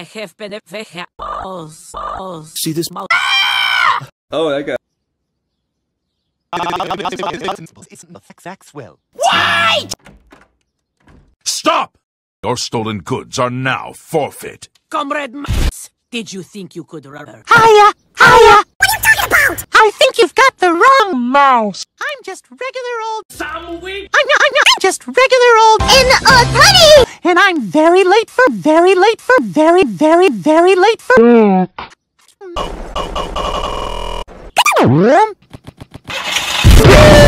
See this? Oh, I got. Maxwell. Wait! Stop! Your stolen goods are now forfeit. Comrade Max, did you think you could run? Hiya! Hiya! What are you talking about? I think you've got the wrong mouse. I'm just regular old... I'm just regular old... And I'm very late for... Very late for... Very late for...